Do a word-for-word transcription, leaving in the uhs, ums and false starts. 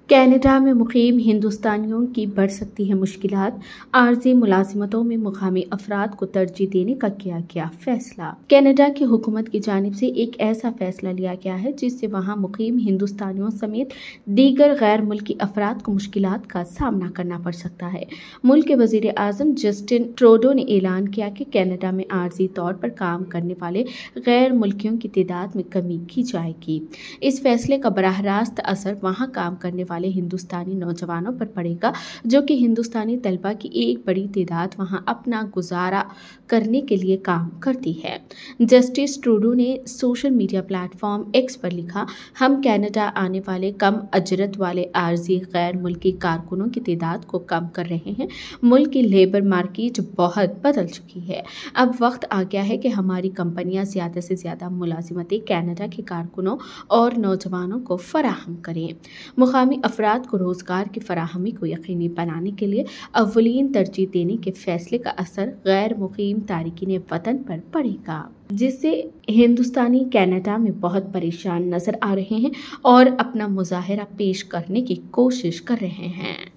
Canada में मुकीम हिंदुस्तानियों की बढ़ सकती है मुश्किलात। आर्जी मुलाजिमतों में मुकामी अफराद को तरजीह देने का किया गया फैसला। कनाडा की हुकूमत की जानिब से एक ऐसा फैसला लिया गया है जिससे वहां मुकीम हिंदुस्तानियों समेत दीगर गैर मुल्की अफराद को मुश्किलात का सामना करना पड़ सकता है। मुल्क के वजीर आजम जस्टिन ट्रूडो ने ऐलान किया कि कनाडा में आर्जी तौर पर काम करने वाले गैर मुल्कियों की तादाद में कमी की जाएगी। इस फैसले का बराह रास्त असर वहां काम करने वाले हिंदुस्तानी नौजवानों पर पड़ेगा, जो कि हिंदुस्तानी तलबा की एक बड़ी तादाद वहां अपना गुजारा करने के लिए काम करती है। जस्टिस ट्रूडो ने सोशल मीडिया प्लेटफॉर्म एक्स पर लिखा, हम कनाडा आने वाले कम अजरत वाले आर्जी गैर मुल्की कारकुनों की तादाद को कम कर रहे हैं। मुल्क की लेबर मार्केट बहुत बदल चुकी है। अब वक्त आ गया है कि हमारी कंपनियां ज्यादा से ज्यादा मुलाजिमतें कनाडा के कारकुनों और नौजवानों को फराहम करें। मुकामी अफराद को रोजगार की फराहमी को यकीनी बनाने के लिए अव्वलीन तरजीह देने के फैसले का असर गैर मुकीम तारिकीन वतन पर पड़ेगा, जिससे हिंदुस्तानी कनाडा में बहुत परेशान नजर आ रहे हैं और अपना मुजाहरा पेश करने की कोशिश कर रहे हैं।